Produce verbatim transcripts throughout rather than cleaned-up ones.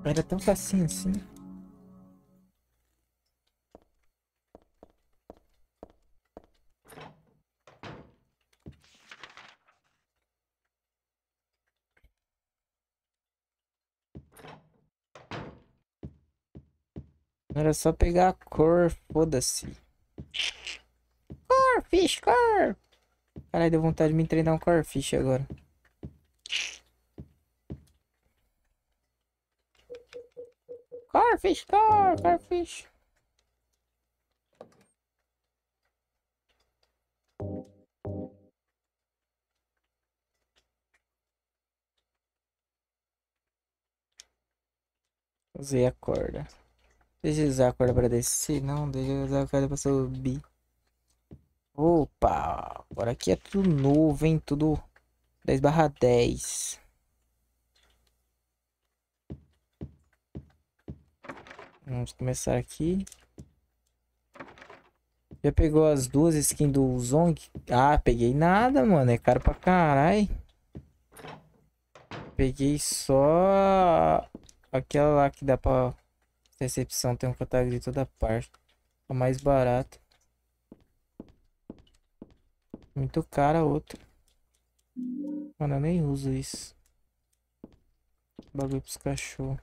Era tão facinho assim. Era só pegar a cor, foda-se. Corfish, cor! Caralho, deu vontade de me treinar um Corfish agora. Corfish, cor, Corfish. Usei a corda. Deixa eu usar a corda pra descer. Não, deixa eu usar a corda pra subir. Opa! Agora aqui é tudo novo, hein? Tudo dez barra dez. Vamos começar aqui. Já pegou as duas skins do Zong? Ah, peguei nada, mano. É caro pra caralho. Peguei só aquela lá que dá pra recepção. Tem um catálogo de toda parte. A mais barata. Muito cara a outra. Mano, eu nem uso isso. Bagulho pros cachorros.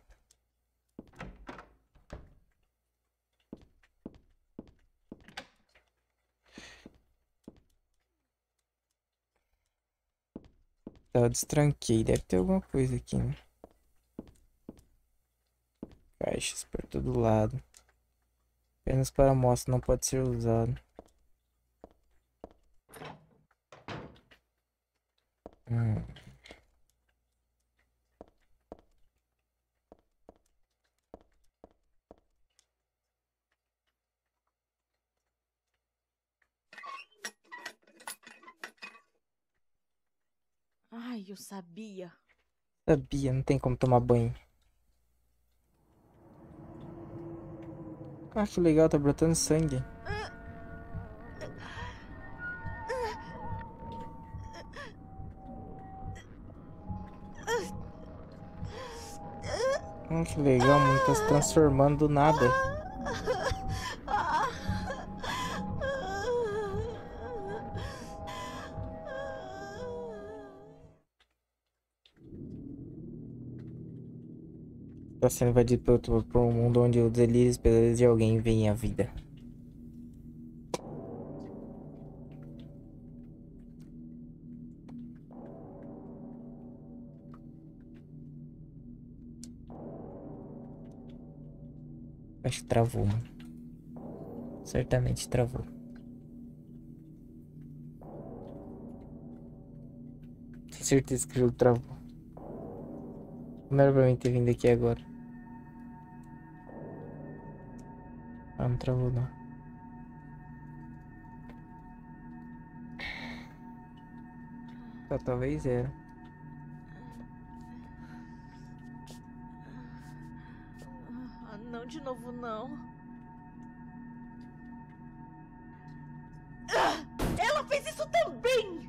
Tá, eu destranquei. Deve ter alguma coisa aqui, né? Caixas por todo lado. Apenas para amostra, não pode ser usado. Hum. Ai, eu sabia. Sabia, não tem como tomar banho. Ah, que legal, tá brotando sangue. Ah, que legal, mano, tá se transformando do nada. Tá sendo invadido por, outro- por um mundo onde os delírios pesadelos de alguém veem a vida. Acho que travou, mano. Certamente travou. Tenho certeza que o jogo travou. Não era pra mim ter vindo aqui agora. Ah, não travou não. Só talvez era. Ah, não de novo, não. Ah, ela fez isso também!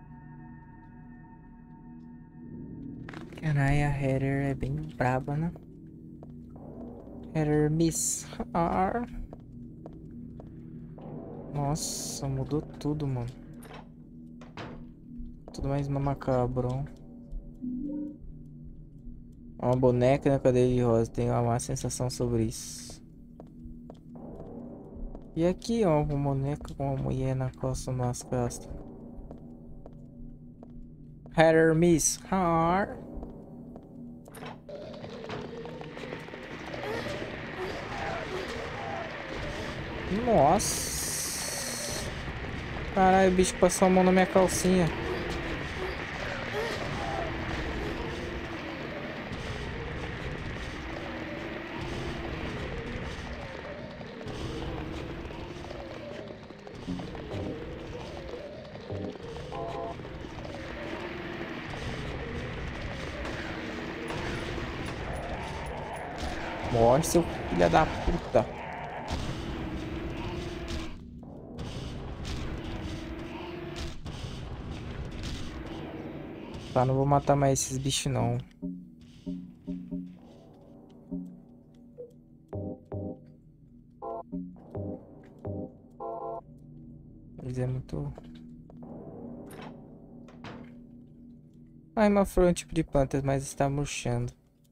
Caralho, a Heather é bem braba, né? Heather Miss. Ah. Nossa, mudou tudo, mano. Tudo mais macabro. Uma boneca na cadeira de rosa. Tenho uma má sensação sobre isso. E aqui, ó, uma boneca com uma mulher na costa, nas costas. Heather Miss. Ah. Nossa. Caralho, o bicho passou a mão na minha calcinha. Morre, seu filho da puta. Tá, não vou matar mais esses bichos não. deles é muito... Ah, uma flor é um tipo de plantas, mas está murchando.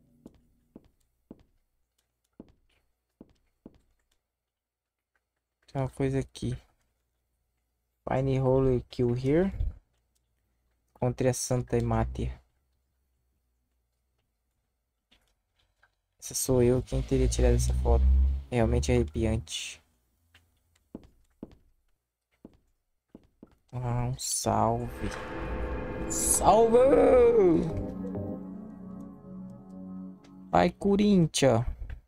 Tem uma coisa aqui. Fine Holy Kill Here. Contra a Santa Imátia. Essa sou eu quem teria tirado essa foto. É realmente arrepiante. Ah, um salve. Salve! Vai, Corinthians.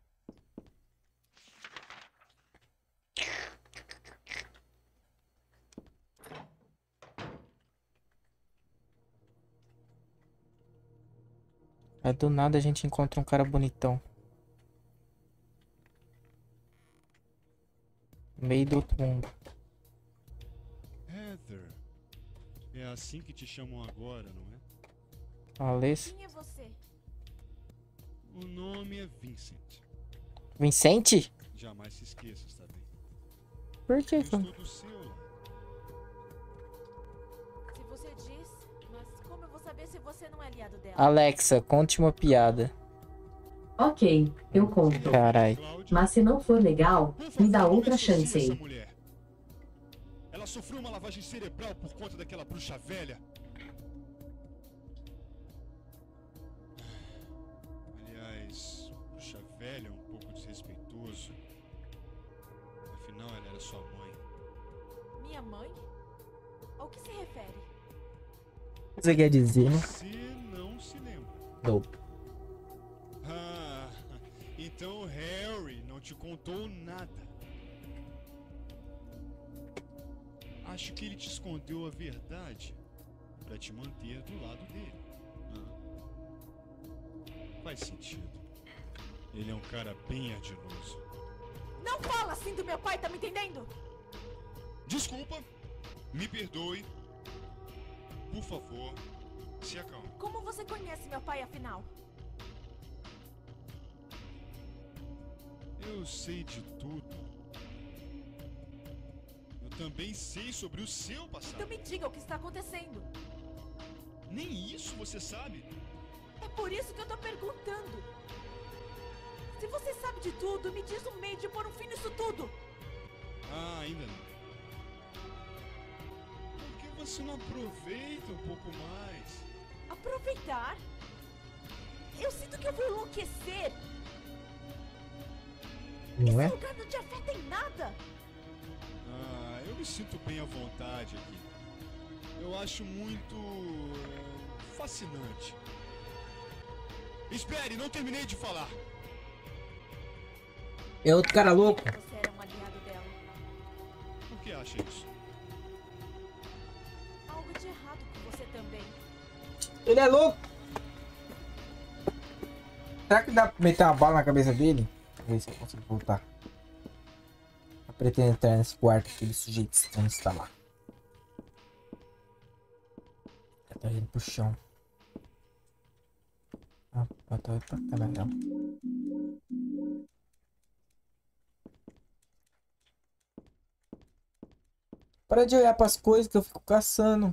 Aí do nada a gente encontra um cara bonitão. No meio do outro mundo. Heather. É assim que te chamam agora, não é? Alessa. Quem é você? O nome é Vincent. Vincente? Jamais se esqueça, está bem? Por que? Eu estou do seu lado. Se você diz, mas como eu vou saber se você não é aliado dela? Alexa, conte uma piada. Ok, eu conto. Carai. Cláudia, Mas se não for legal, por favor, me dá não outra associe chance essa aí. mulher. Ela sofreu uma lavagem cerebral por conta daquela bruxa velha. Aliás, bruxa velha é um pouco desrespeitoso. Afinal, ela era sua mãe. Minha mãe? Ao que se refere? Você quer dizer, né? Você não se lembra. Não. Ah, então o Harry não te contou nada. Acho que ele te escondeu a verdade para te manter do lado dele. Ah, faz sentido. Ele é um cara bem ardiloso. Não fala assim do meu pai, tá me entendendo? Desculpa, me perdoe. Por favor, se acalme. Como você conhece meu pai, afinal? Eu sei de tudo. Eu também sei sobre o seu passado. Então me diga o que está acontecendo. Nem isso você sabe. É por isso que eu tô perguntando. Se você sabe de tudo, me diz um meio de pôr um fim nisso tudo. Ah, ainda não. Por que você não aproveita um pouco mais? Aproveitar? Eu sinto que eu vou enlouquecer. Não é? Esse lugar não te afeta em nada. Ah, eu me sinto bem à vontade aqui. Eu acho muito eh, fascinante. Espere, não terminei de falar. É outro cara louco. Você era um aliado dela. Por que acha isso? Algo de errado com você também. Ele é louco. Será que dá pra meter uma bala na cabeça dele? Vamos ver se eu consigo voltar. Eu pretendo entrar nesse quarto, aquele sujeito estranho está lá. Já tá indo pro chão. Ah, eu tô indo pra cá, na real. Para de olhar pras coisas que eu fico caçando.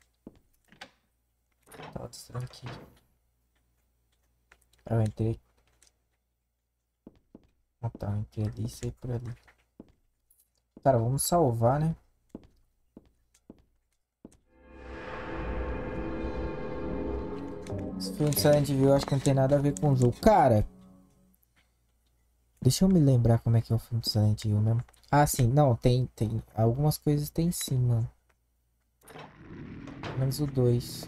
Tá estranho aqui. Eu entrei. Ah tá, eu entrei ali e saí por ali. Cara, vamos salvar, né? Esse filme de Silent Hill eu acho que não tem nada a ver com o jogo. Cara, deixa eu me lembrar como é que é o filme de Silent Hill mesmo. Ah, sim, não, tem, tem. Algumas coisas tem sim, mano. Pelo menos o dois.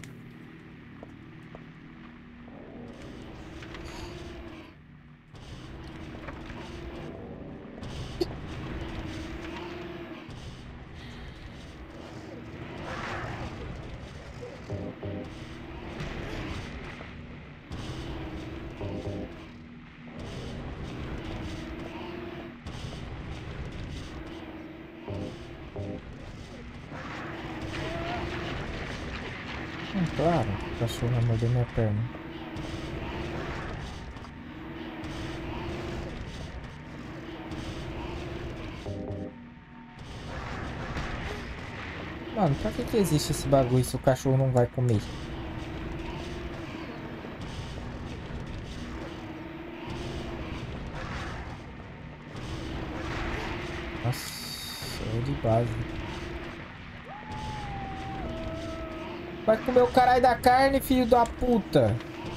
Hum, claro, o cachorro vai morder minha perna. Mano, pra que que existe esse bagulho se o cachorro não vai comer? Nossa, é de base. Vai comer o caralho da carne, filho da puta.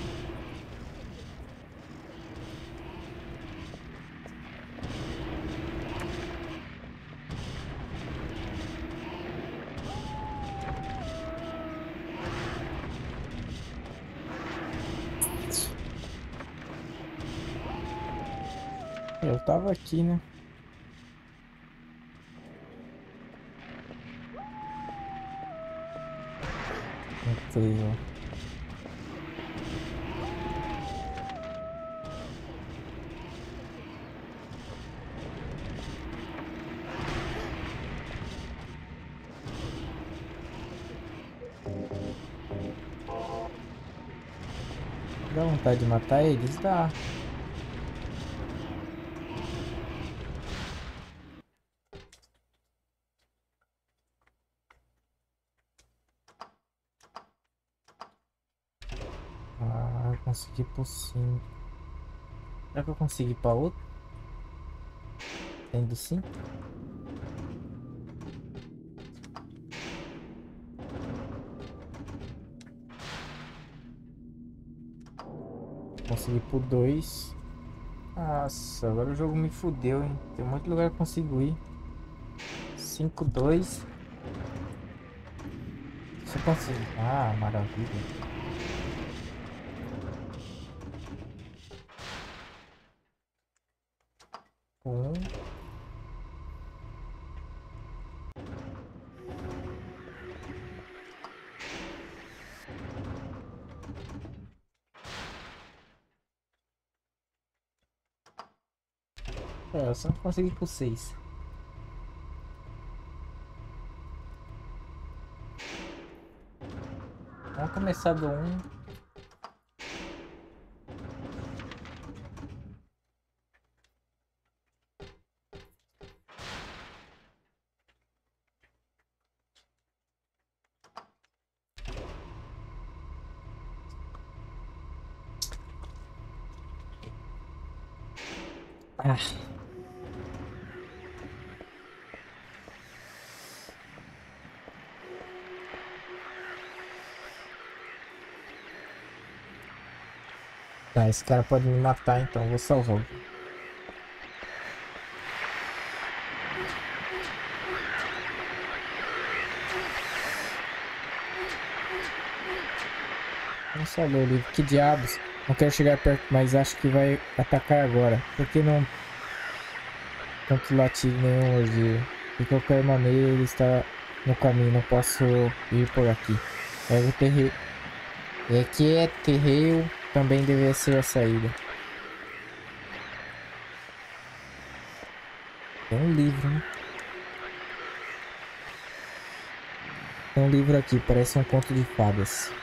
Eu tava aqui, né? Incrível. Dá vontade de matar eles? Dá. Ah, eu consegui por cinco. Será que eu consegui para outro? Tendo cinco? Consegui por dois. Nossa, agora o jogo me fudeu, hein? Tem muito lugar que eu consigo ir. cinco, dois. Se eu conseguir. Ah, maravilha. Um. É, eu só consegui por seis. Vamos começar do um. Ah. Tá, esse cara pode me matar, então eu vou salvar. Não salvou o livro. Que diabos? Não quero chegar perto, mas acho que vai atacar agora. Por que não tanto latido nenhum orgia? De qualquer maneira ele está no caminho, não posso ir por aqui. É o terreiro. É que é terreiro, também deveria ser a saída. Tem um livro, né? Tem um livro aqui, parece um conto de fadas.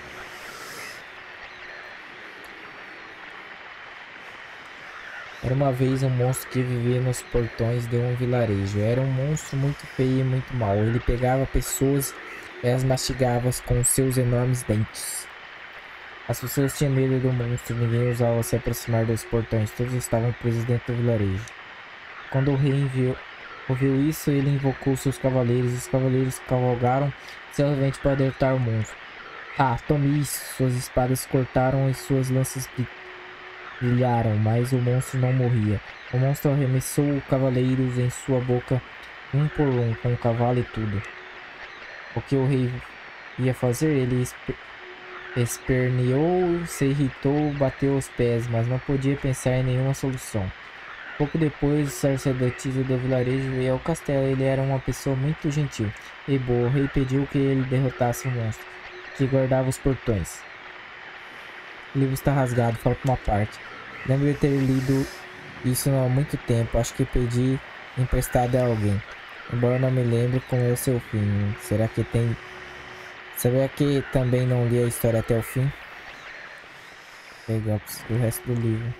Era uma vez um monstro que vivia nos portões de um vilarejo. Era um monstro muito feio e muito mau. Ele pegava pessoas e as mastigava com seus enormes dentes. As pessoas tinham medo do monstro, ninguém ousava se aproximar dos portões. Todos estavam presos dentro do vilarejo. Quando o rei enviou, ouviu isso, ele invocou seus cavaleiros. Os cavaleiros cavalgaram selvagamente para derrotar o monstro. Ah, tome isso! Suas espadas cortaram e suas lanças brilharam, mas o monstro não morria. O monstro arremessou cavaleiros em sua boca, um por um, com o cavalo e tudo. O que o rei ia fazer? Ele esp esperneou, se irritou, bateu os pés, mas não podia pensar em nenhuma solução. Pouco depois, o sacerdotisa do vilarejo veio ao castelo. Ele era uma pessoa muito gentil e boa. O rei pediu que ele derrotasse o monstro, que guardava os portões. O livro está rasgado, falta uma parte. Lembro de ter lido isso há muito tempo. Acho que pedi emprestado a alguém. Embora não me lembre como é o seu fim. Será que tem... Será que também não li a história até o fim? Legal, preciso o resto do livro.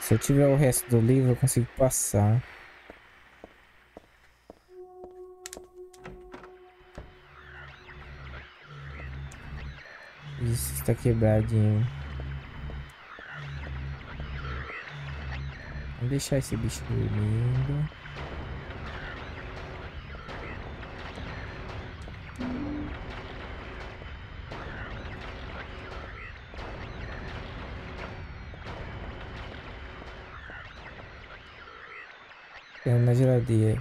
Se eu tiver o resto do livro, eu consigo passar. Isso está quebradinho. Vou deixar esse bicho dormindo. Tem na geladeira.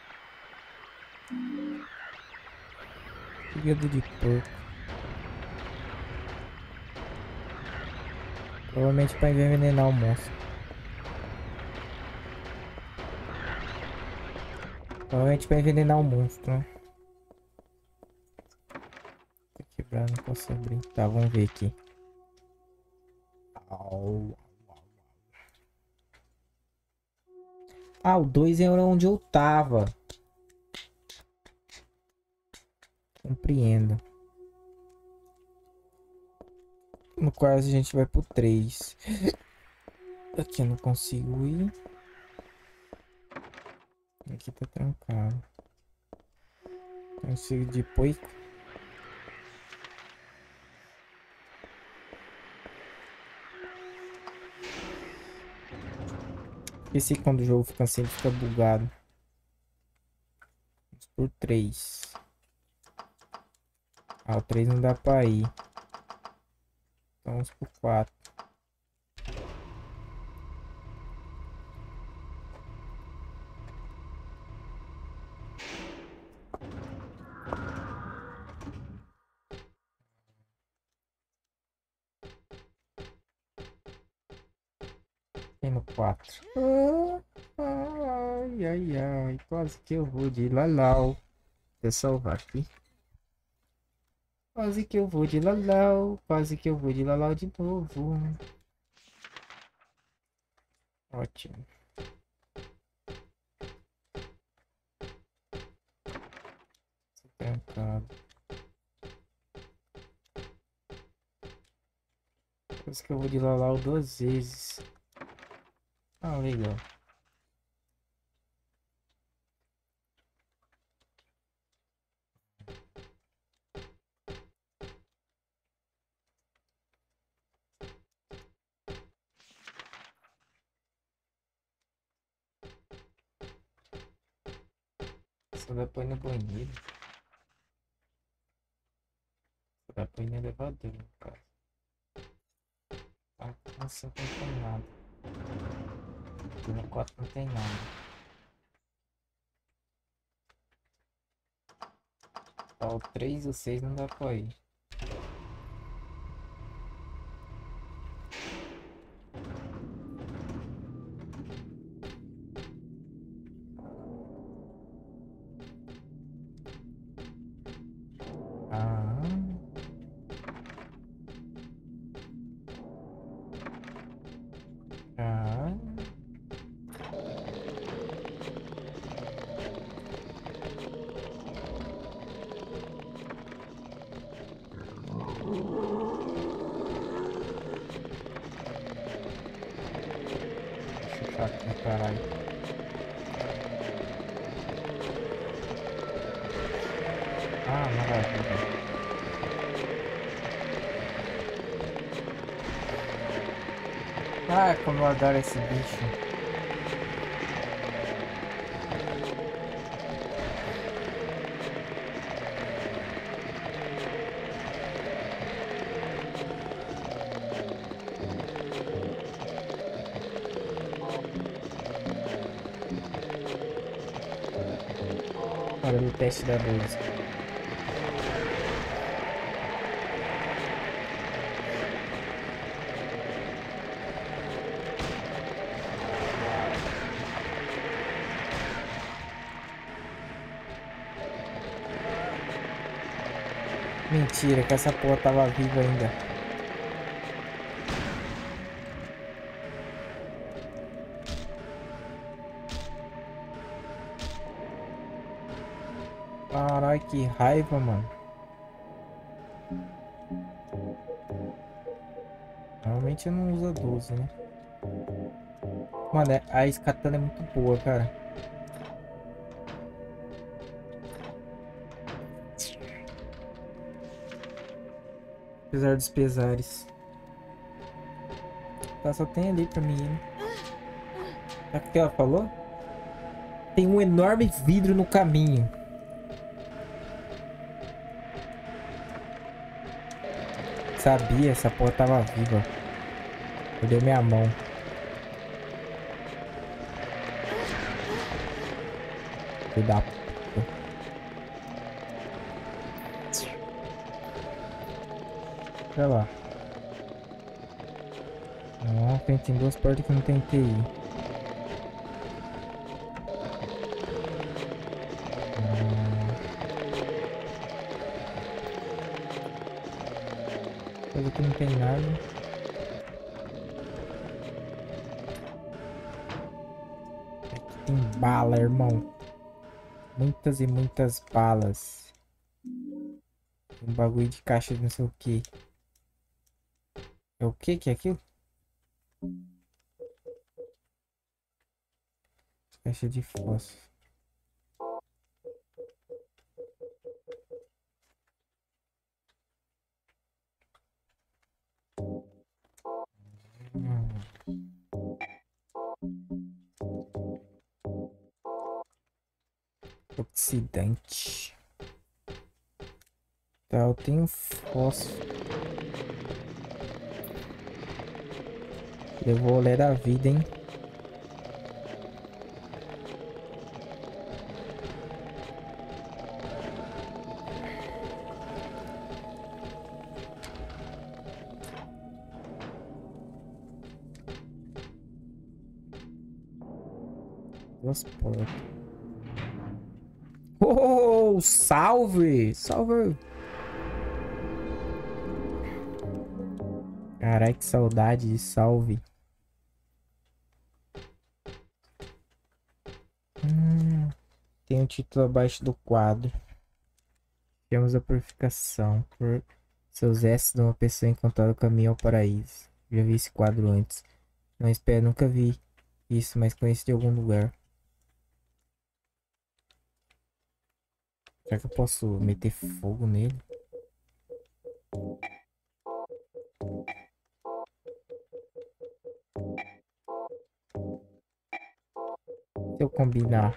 Fígado de porco. Provavelmente para envenenar o monstro. Provavelmente para envenenar o monstro, né? Tá quebrado, não posso abrir. Tá, vamos ver aqui. Au. Ah, o dois era onde eu tava. Compreendo. No quase a gente vai pro três. Aqui eu não consigo ir. Aqui tá trancado. Consigo depois. Esqueci quando o jogo fica assim, ele fica bugado. Vamos por três. Ah, o três não dá pra ir. Então vamos por quatro. Tem no quatro. Ai, ai, ai. Quase que eu vou de Lalau. Deixa eu salvar aqui. Quase que eu vou de Lalau. Quase que eu vou de Lalau de novo. Ótimo. Trancado. Quase que eu vou de Lalau duas vezes. Ah, legal. Só dá pra ir no banheiro. Só dá pra ir no elevador, no caso. Tá, nossa, não tem nada. Aqui no quatro não tem nada. Ó, o três e o seis não dá pra ir. Ah. Ah. Esse chato do caralho. Ah, maravilha. Ah, como eu adoro esse bicho. Olha o teste da luz. Mentira, que essa porra tava viva ainda. Caralho, que raiva, mano. Normalmente eu não uso doze, né? Mano, é- a Skatana é muito boa, cara. Apesar dos pesares. Tá, só tem ali pra mim ir, né? Sabe o que ela falou? Tem um enorme vidro no caminho. Sabia, essa porra tava viva. Perdeu minha mão. Filho da puta. Olha lá. Ó, tem duas portas que eu não tentei ir. Hum. Coisa que não tem nada. Aqui tem bala, irmão. Muitas e muitas balas. Um bagulho de caixa de não sei o que. É o que que é aquilo? Caixa de fósforo. Hum. Oxidante. Tá, eu tenho fósforo. Levou o olé da vida, hein? Duas portas. Oh, salve! Salve! Carai, que saudade de salve. Hum, tem um título abaixo do quadro. Temos a purificação. Por seus restos de uma pessoa encontrada o caminho ao paraíso. Já vi esse quadro antes. Não espero, nunca vi isso, mas conheço de algum lugar. Será que eu posso meter fogo nele? Se eu combinar.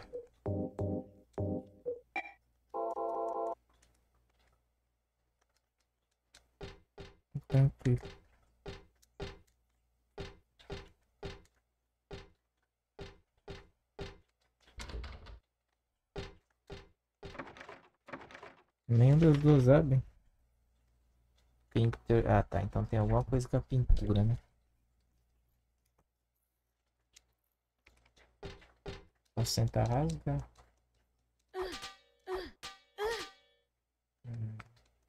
Tranquilo. Nenhum dos dois abre. Pintura. Ah, tá. Então tem alguma coisa com a pintura, né? Posso tentar rasgar. Hum.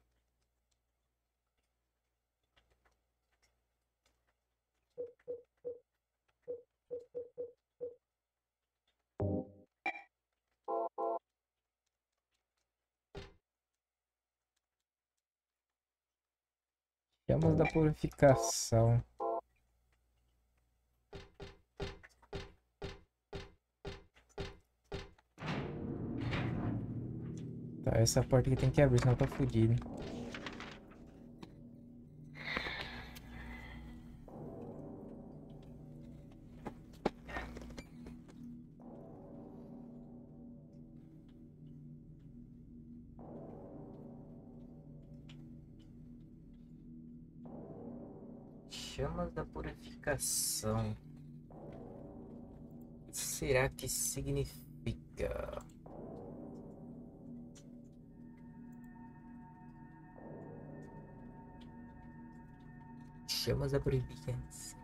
Chamas da purificação. Tá, essa porta aqui tem que abrir, senão eu tô fudido. Chamas da purificação. O que será que significa? Chamas da purificação.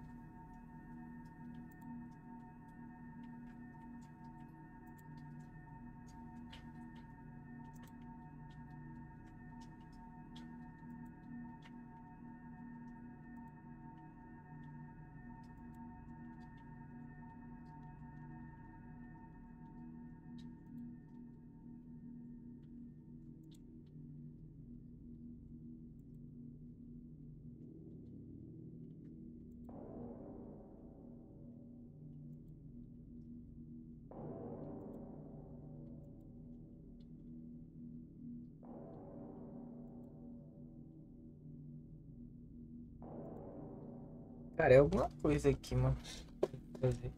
Cara, é alguma coisa aqui, mano. Fazer.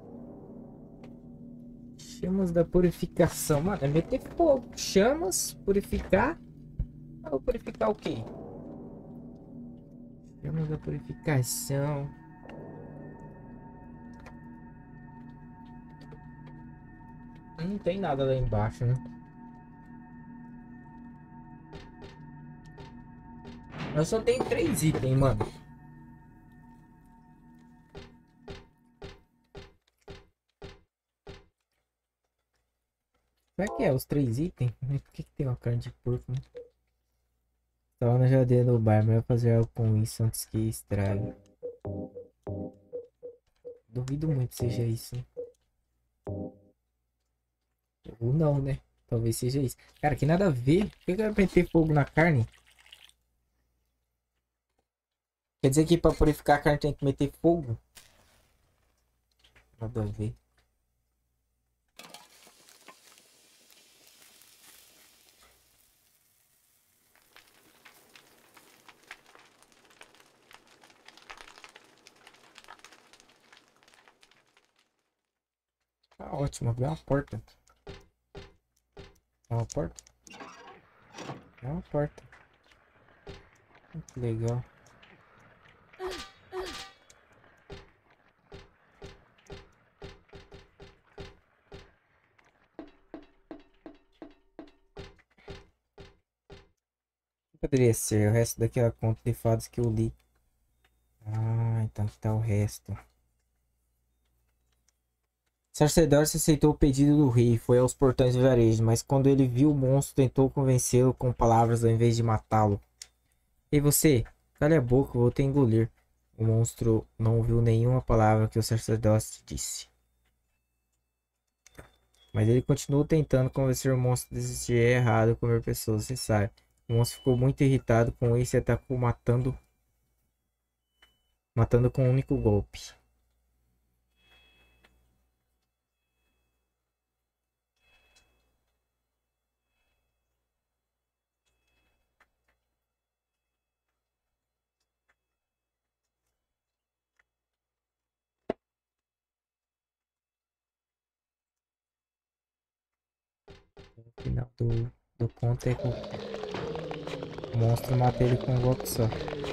Chamas da purificação. Mano, é meter fogo. Chamas, purificar. Ah, vou purificar o quê? Chamas da purificação. Não tem nada lá embaixo, né? Eu só tenho três itens, mano. Será que é os três itens? Por que, que tem uma carne de porco, né? Tava na geladeira do bar, mas eu vou fazer algo com isso antes que estrague. Duvido muito que seja isso. Ou não, né? Talvez seja isso. Cara, que nada a ver. Por que eu quero meter fogo na carne? Quer dizer que pra purificar a carne tem que meter fogo? Nada a ver. Tá ótimo, abriu uma porta. É uma porta? É uma porta. Que legal. Poderia ser o resto daquela conta de fadas que eu li. Ah, então que tá o resto. O sacerdócio aceitou o pedido do rei e foi aos portões do vilarejo, mas quando ele viu o monstro, tentou convencê-lo com palavras ao invés de matá-lo. Ei você, cale a boca, vou te engolir. O monstro não ouviu nenhuma palavra que o sacerdote disse. Mas ele continuou tentando convencer o monstro de desistir. É errado comer pessoas, você sabe. O monstro ficou muito irritado com isso e atacou matando, matando com um único golpe. O final do, do conto é que o monstro mata ele com um golpe só.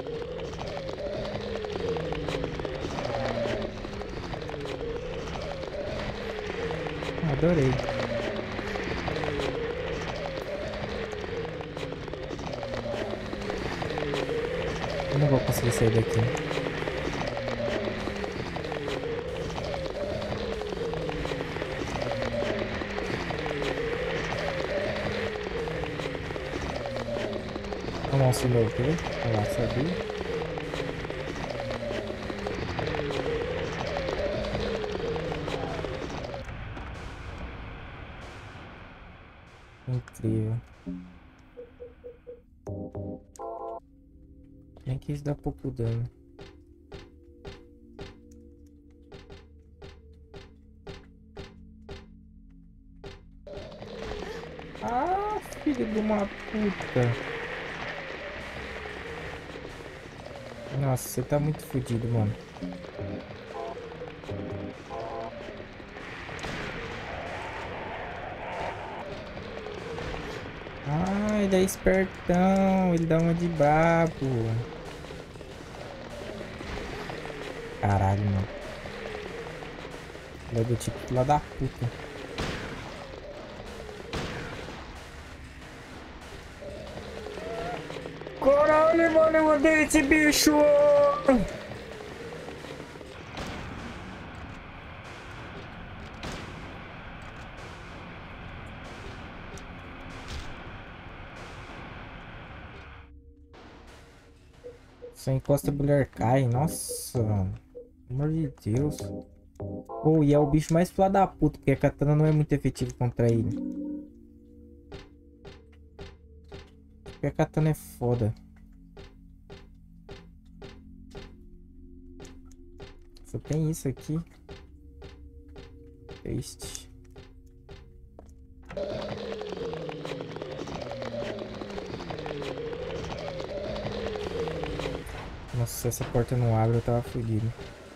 Adorei. Eu não vou conseguir sair daqui. Vamos de novo, quer ver? Olha lá, sabia. Incrível. Nem que isso dá pouco dano. Ah, filho de uma puta. Nossa, você tá muito fodido, mano. Ah, ele é espertão. Ele dá uma de brabo. Caralho, mano. Ele é do tipo lá da puta. Caralho, mano, eu odeio esse bicho! Só encosta a mulher cai, nossa, mano. Pelo amor de Deus. Oh, e é o bicho mais filha da puta, porque a katana não é muito efetiva contra ele. Porque a katana é foda. Só tem isso aqui. Este. Nossa, se essa porta não abre, eu tava fudido.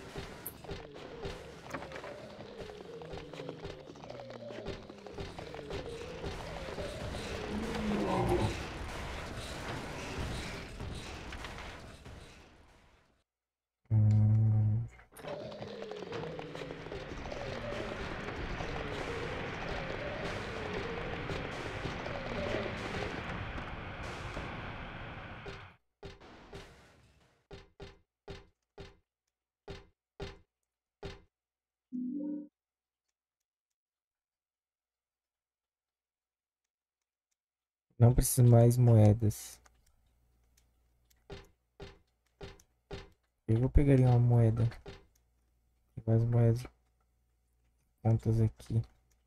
Hum. Não preciso mais moedas. Eu vou pegar uma moeda. Tem mais moedas. Quantas aqui?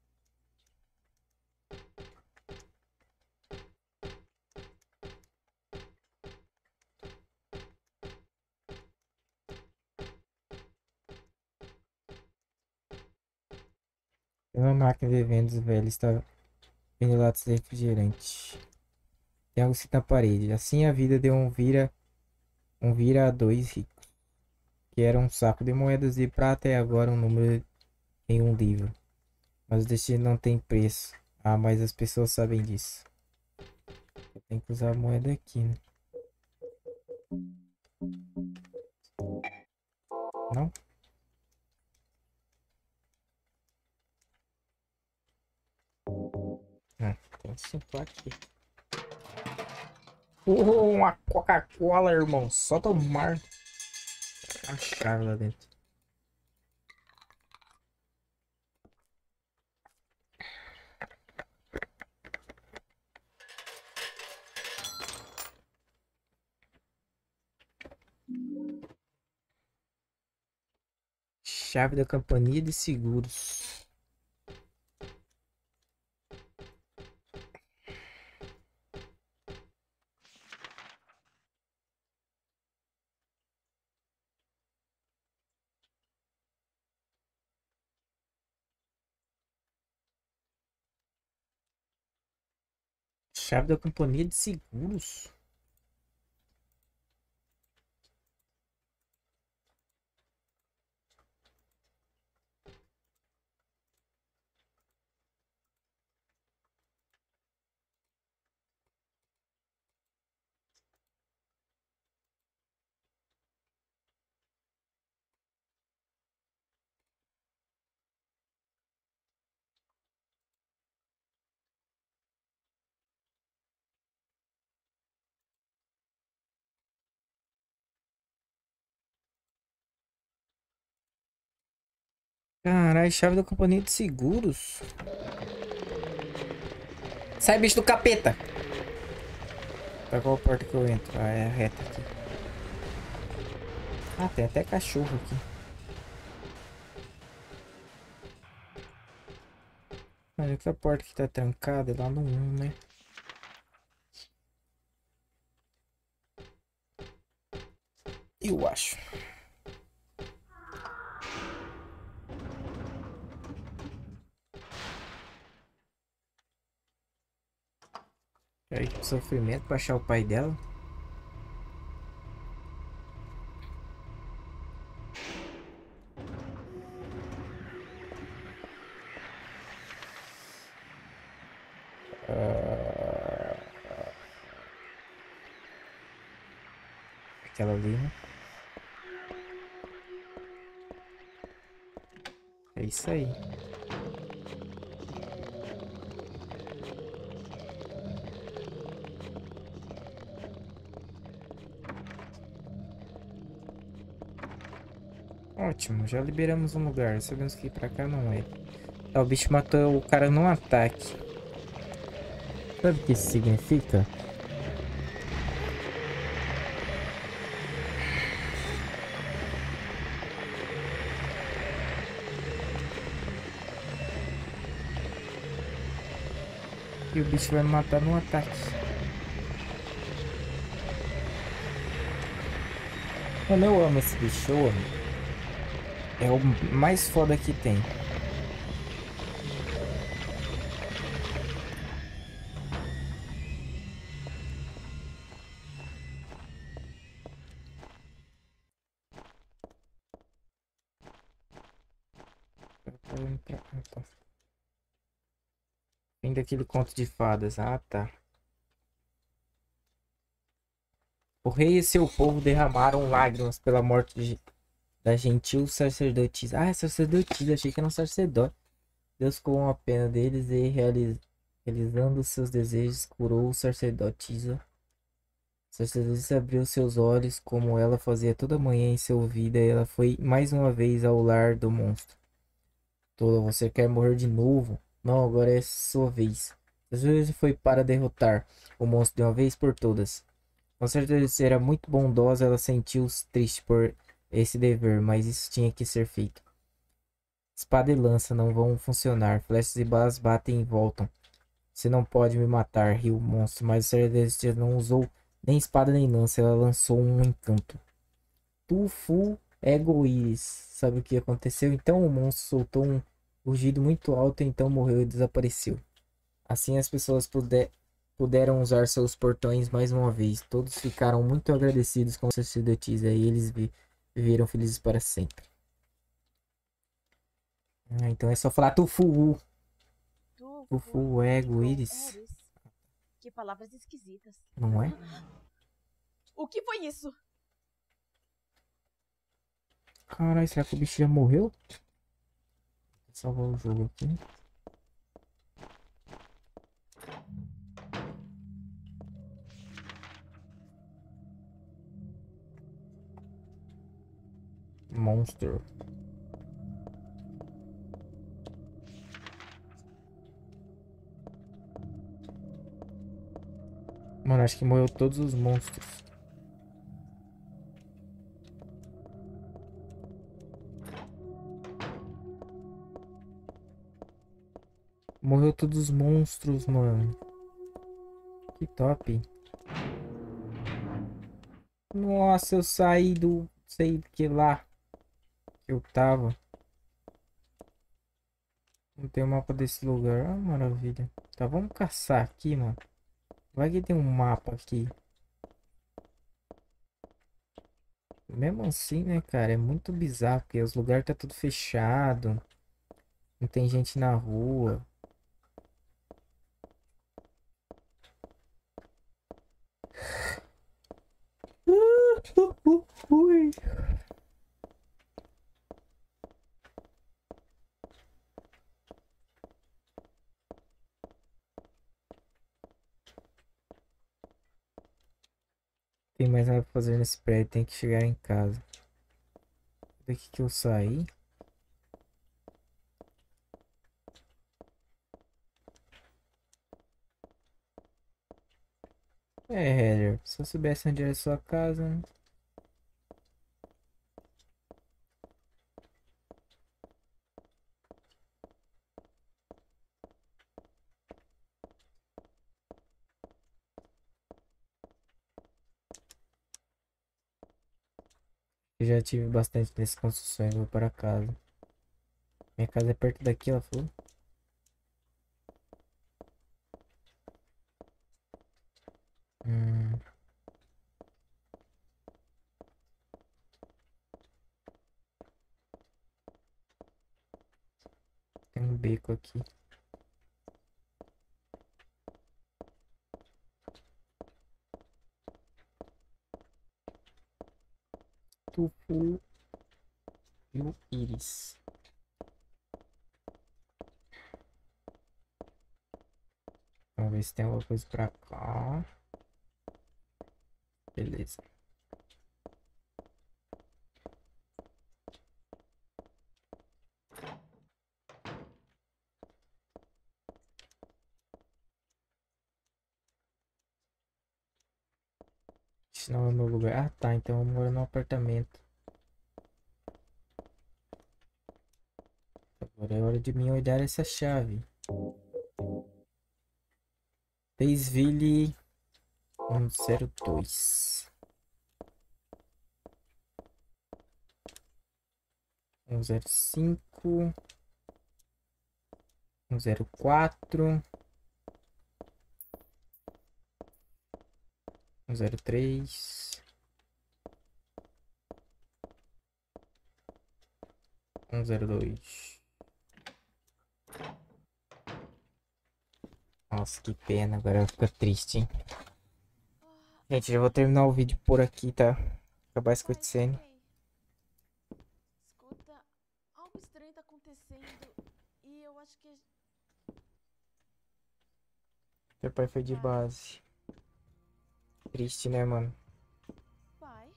Tem uma máquina de vendas velha. Está vendo latas de refrigerante. Tem algo escrito na parede. Assim a vida deu um vira. Um vira a dois ricos. Que era um saco de moedas de prata e agora um número em um livro. Mas o destino não tem preço. Ah, mas as pessoas sabem disso. Eu tenho que usar a moeda aqui, né? Não? Ah, tem que sentar aqui. Oh, uma Coca-Cola, irmão. Só tomar a chave lá dentro. Chave da companhia de seguros. Chave da companhia de seguros? Caralho, chave da companhia de seguros. Sai, bicho do capeta! Pra qual porta que eu entro? Ah, é a reta aqui. Ah, tem até cachorro aqui. A única porta que tá trancada é lá no um, né? Eu acho. Aí, que sofrimento pra achar o pai dela. Ah, aquela ali, né? É isso aí. Ótimo, já liberamos um lugar. Sabemos que ir pra cá não é. Ah, o bicho matou o cara num ataque. Sabe o que isso significa? Que o bicho vai me matar num ataque. Mano, eu amo esse bicho, eu amo. É o mais foda que tem. Tô indo pra cá, tá. Fim daquele conto de fadas. Ah, tá. O rei e seu povo derramaram lágrimas pela morte de- da gentil sacerdotisa. Ah, é sacerdotisa. Achei que era um sacerdote. Deus com a pena deles e realiz- realizando seus desejos, curou o sacerdotisa. A sacerdotisa abriu seus olhos como ela fazia toda manhã em seu vida e ela foi mais uma vez ao lar do monstro. Tola, você quer morrer de novo? Não, agora é sua vez. A sacerdotisa foi para derrotar o monstro de uma vez por todas. Com certeza era muito bondosa, ela sentiu-se triste por esse dever, mas isso tinha que ser feito. Espada e lança não vão funcionar. Flechas e balas batem e voltam. Você não pode me matar, riu o monstro, mas o Celestia não usou nem espada nem lança. Ela lançou um encanto. Tufu Egoíris. Sabe o que aconteceu? Então o monstro soltou um rugido muito alto, então morreu e desapareceu. Assim as pessoas puder, puderam usar seus portões mais uma vez. Todos ficaram muito agradecidos com a sacerdotisa e eles vi, viveram felizes para sempre. Ah, então é só falar Tufu. Tufu, ego, íris. Eris. Que palavras esquisitas. Não é? O que foi isso? Caralho, será que o bicho já morreu? Vou salvar o jogo aqui. Monster. Mano, acho que morreu todos os monstros. Morreu todos os monstros, mano. Que top. Nossa, eu saí do... sei que lá que eu tava. Não tem o mapa desse lugar. Ah, maravilha. Tá, vamos caçar aqui, mano. Vai que tem um mapa aqui. Mesmo assim, né, cara? É muito bizarro, porque os lugares tá tudo fechado. Não tem gente na rua. Ui. Tem mais nada pra fazer nesse prédio, tem que chegar em casa. Daqui que eu saí. É, Heather, se eu soubesse onde era a sua casa, né? Eu já tive bastante nessas construções, vou para casa. Minha casa é perto daqui, ela falou. Hum, tem um beco aqui. Tufu e o íris. Vamos ver se tem alguma coisa pra cá. Beleza. Isso não é o meu lugar. Ah, tá. Então eu moro num apartamento. Agora é hora de mim olhar essa chave. Daysville cento e dois. um zero cinco. um zero quatro. um zero três. um zero dois. Nossa, que pena. Agora fica triste, hein? Gente, já vou terminar o vídeo por aqui, tá? Acabar essa cutscene. Escuta, algo estranho tá acontecendo e eu acho que... Meu pai foi de base. Triste, né, mano? Pai?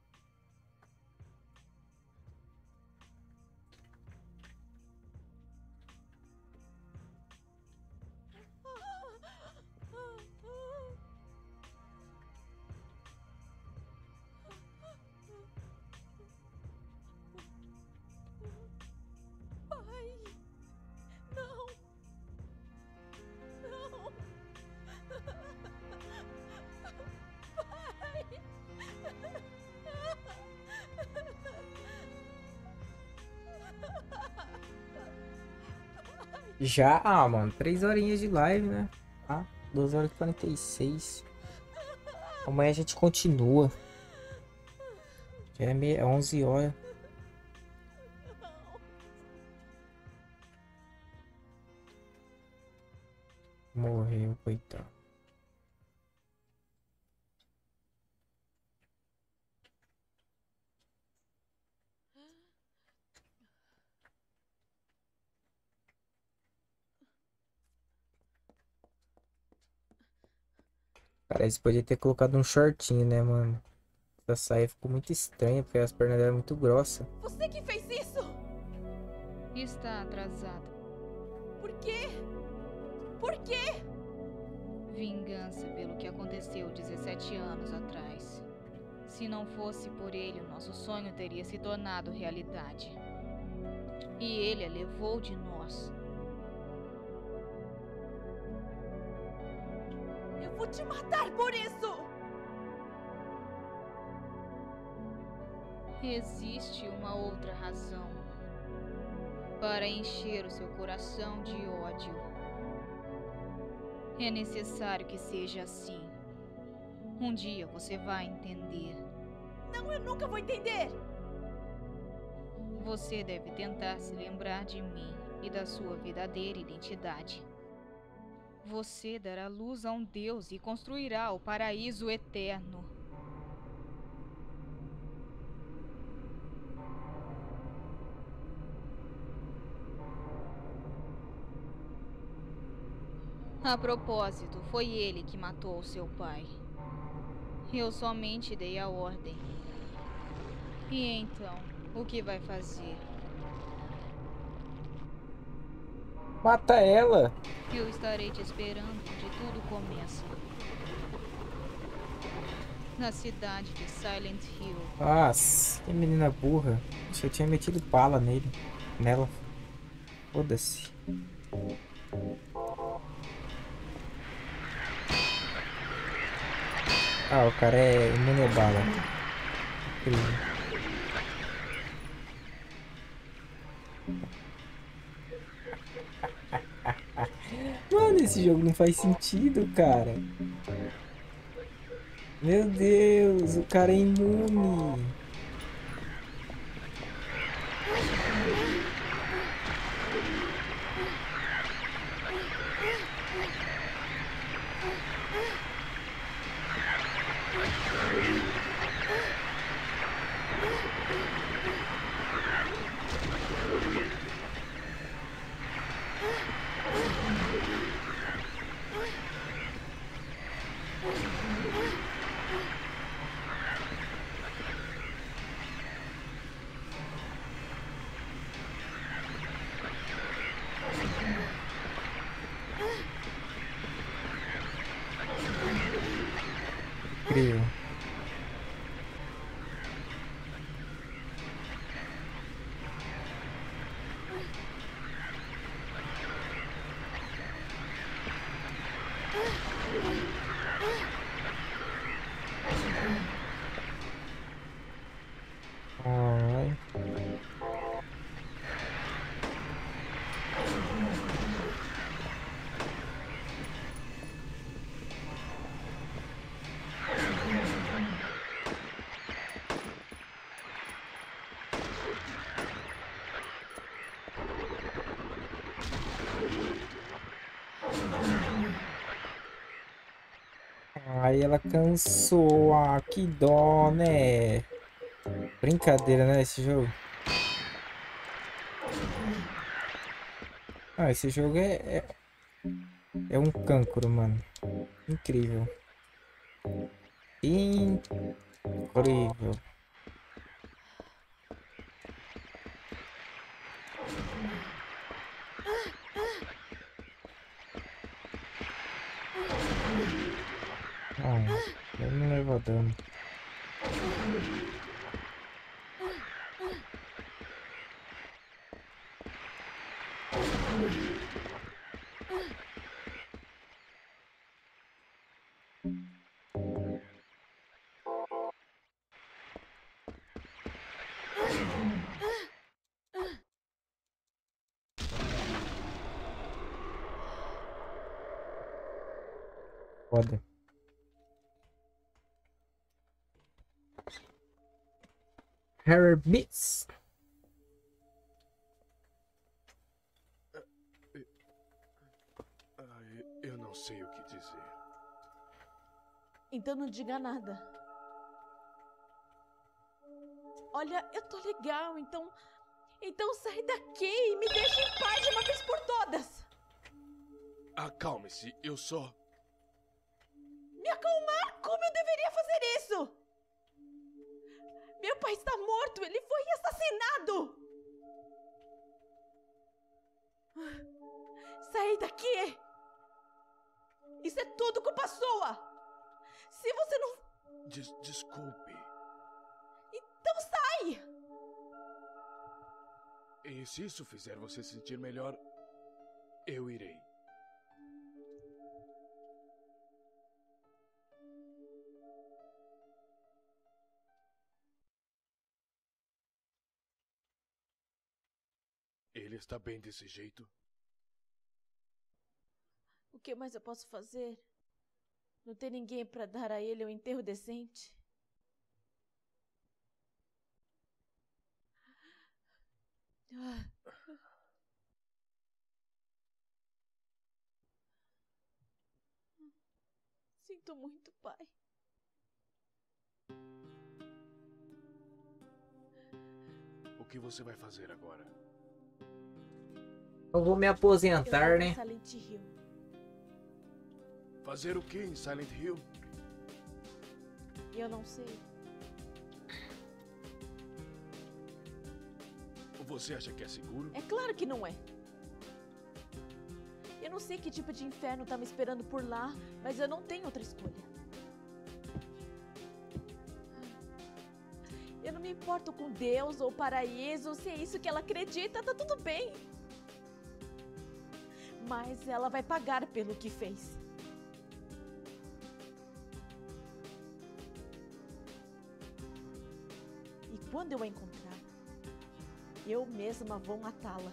Pai! Não! Não! Pai! Já, ah, mano, três horinhas de live, né? Ah, duas horas e quarenta e seis. Amanhã a gente continua. Já é meia, onze horas. Morreu, coitado. Parece que podia ter colocado um shortinho, né, mano? Essa saia ficou muito estranha, porque as pernas dela eram muito grossas. Você que fez isso? Está atrasado. Por quê? Por quê? Vingança pelo que aconteceu dezessete anos atrás. Se não fosse por ele, o nosso sonho teria se tornado realidade. E ele a levou de nós. Eu vou te matar por isso! Existe uma outra razão para encher o seu coração de ódio. É necessário que seja assim. Um dia você vai entender. Não, eu nunca vou entender! Você deve tentar se lembrar de mim e da sua verdadeira identidade. Você dará luz a um Deus e construirá o paraíso eterno. A propósito, foi ele que matou seu pai. Eu somente dei a ordem. E então, o que vai fazer? Mata ela! Eu estarei te esperando onde tudo começa. Na cidade de Silent Hill. Nossa, que menina burra. Eu tinha metido bala nele. Nela. Foda-se. Ah, o cara é imune a bala. Incrível. Mano, esse jogo não faz sentido, cara. Meu Deus, o cara é imune. Incrível. Ai. Ai, ela cansou. Ah, que dó, né? Brincadeira, né, esse jogo? Ah, esse jogo é, é, é um cancro, mano. Incrível. Incrível. Ah, eu não levo dano. Foda. Harry Beats. Eu não sei o que dizer. Então não diga nada. Olha, eu tô legal, então... Então sai daqui e me deixa em paz de uma vez por todas. Acalme-se, eu só... Me acalmar? Como eu deveria fazer isso? Meu pai está morto, ele foi assassinado. Sai daqui. Isso é tudo culpa sua. Se você não... Des desculpe. Então sai. E se isso fizer você se sentir melhor, eu irei. Ele está bem desse jeito? O que mais eu posso fazer? Não tem ninguém para dar a ele um enterro decente? Ah. Sinto muito, pai. O que você vai fazer agora? Eu vou me aposentar, Eu né? Silent Hill. Fazer o que em Silent Hill? Eu não sei. Você acha que é seguro? É claro que não é. Eu não sei que tipo de inferno tá me esperando por lá, mas eu não tenho outra escolha. Eu não me importo com Deus ou paraíso, ou se é isso que ela acredita, tá tudo bem. Mas ela vai pagar pelo que fez. E quando eu a encontrar, eu mesma vou matá-la.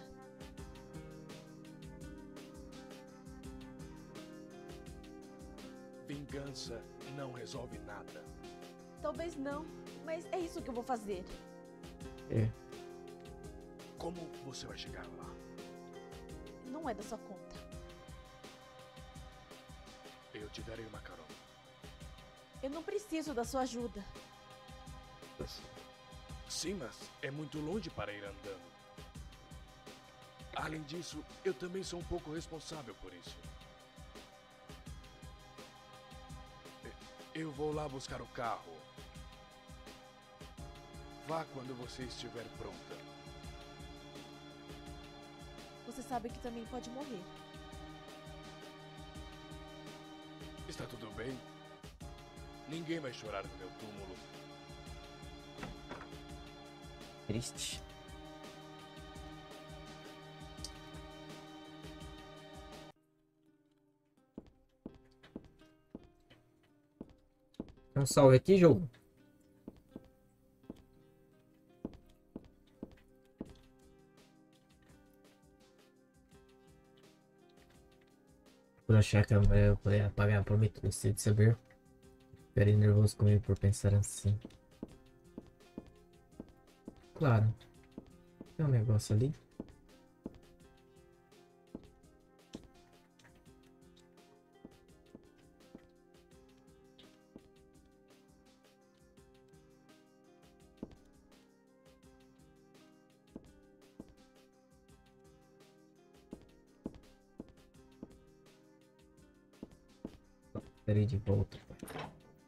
Vingança não resolve nada. Talvez não, mas é isso que eu vou fazer. É. Como você vai chegar lá? Não é da sua conta. Eu te darei uma carona. Eu não preciso da sua ajuda. Sim, mas é muito longe para ir andando. Além disso, eu também sou um pouco responsável por isso. Eu vou lá buscar o carro. Vá quando você estiver pronta. Você sabe que também pode morrer. Está tudo bem? Ninguém vai chorar no meu túmulo. Triste. Um salve aqui, jogo. Por achar que amanhã eu poderia apagar a prometida de saber. Ficarei nervoso comigo por pensar assim. Claro. Tem um negócio ali. bateria de volta. Pai.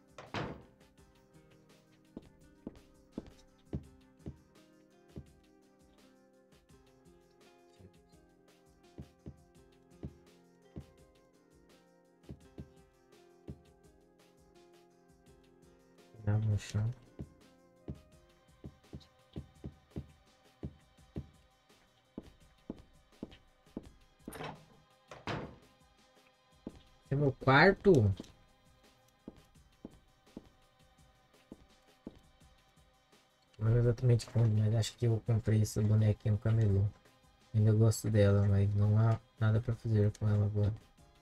No chão. Esse é meu quarto. Não é exatamente como, mas acho que eu comprei essa bonequinha no camelô. Ainda gosto dela, mas não há nada pra fazer com ela agora.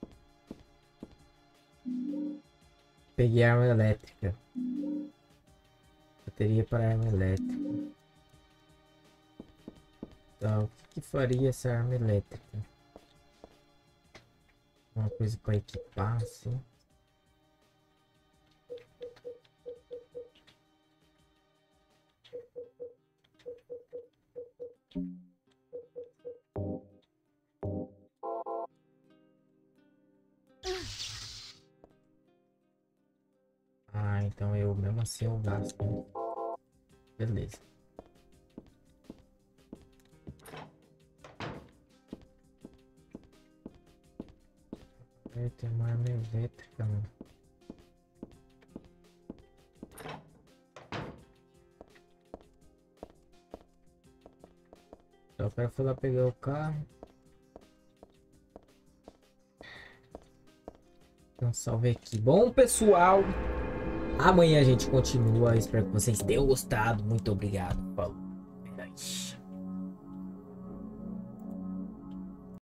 Peguei a arma elétrica. Bateria para arma elétrica. Então, o que, que faria essa arma elétrica? Uma coisa para equipar, assim. Ah, então eu mesmo assim eu gasto, né? Beleza. É, tem uma arma elétrica, mano. Só o cara foi lá pegar o carro. Então salve aqui. Bom, pessoal, amanhã a gente continua. Espero que vocês tenham gostado. Muito obrigado. Falou. É nóis.